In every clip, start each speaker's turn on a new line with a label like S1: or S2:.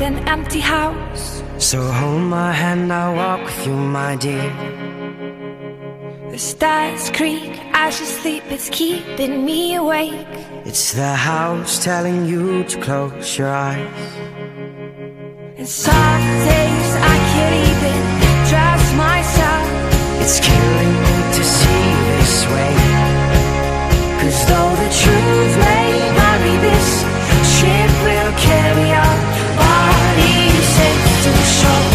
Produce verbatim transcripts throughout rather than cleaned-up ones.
S1: an empty house.
S2: So hold my hand, I'll walk with you, my dear.
S1: The stars creak as you sleep, it's keeping me awake.
S2: It's the house telling you to close your eyes.
S1: And some days I can't even trust myself.
S2: It's killing me to see this way. Cause though the truth may vary, this ship will carry our bodies safe to shore.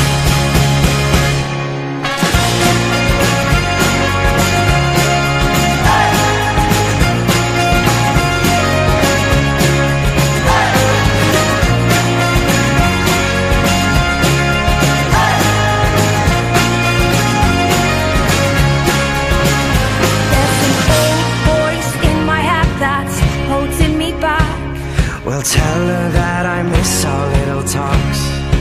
S2: Well, tell her that I miss our little talks.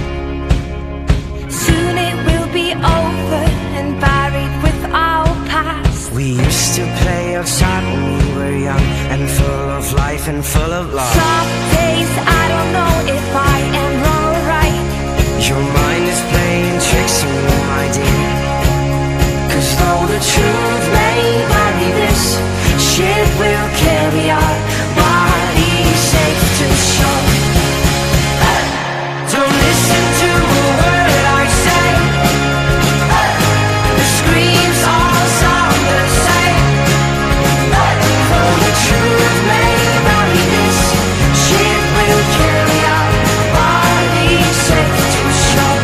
S1: Soon it will be over and buried with our past.
S2: We used to play outside when we were young, and full of life and full of love.
S1: Some days I don't know if I am wrong or right.
S2: Your mind is playing tricks on me, my dear. Cause though the truth may vary, this ship will carry our bodies safe to shore. Don't listen to a word I say. The screams all sound the same. Though the truth may vary, this ship will carry our bodies safe to shore.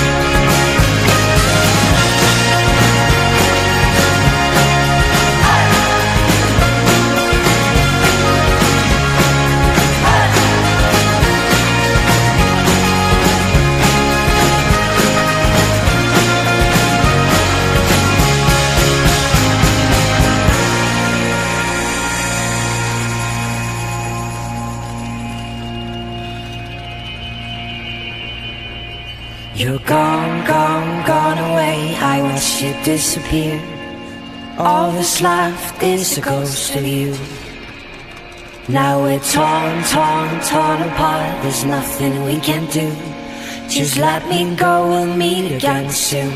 S2: You're gone, gone, gone away. I watched you disappear. All that's left is a ghost of you. Now we're torn, torn, torn apart. There's nothing we can do. Just let me go, we'll meet again soon.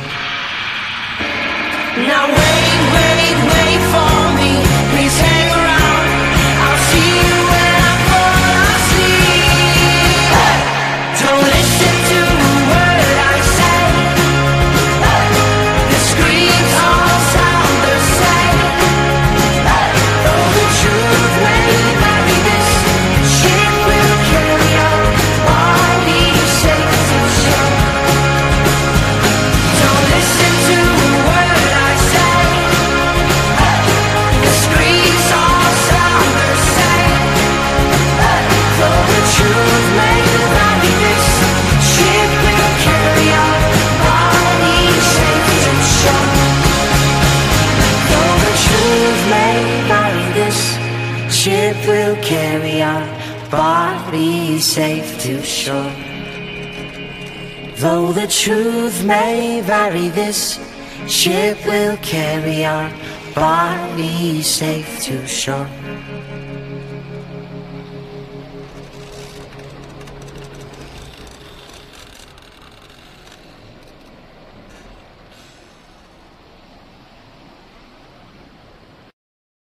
S2: Now wait, wait, wait for me. Please hang around. I'll see you when I fall asleep. Don't listen to a word I say. The screams all sound the same. Though the truth may vary, this ship will carry our bodies safe to shore. Don't listen to a word I say. The screams all sound the same. Though the truth may vary, this ship will carry our bodies safe to shore. Though the truth may vary, this ship will carry our bodies safe to shore. Though the truth may vary, this ship will carry our bodies safe to shore.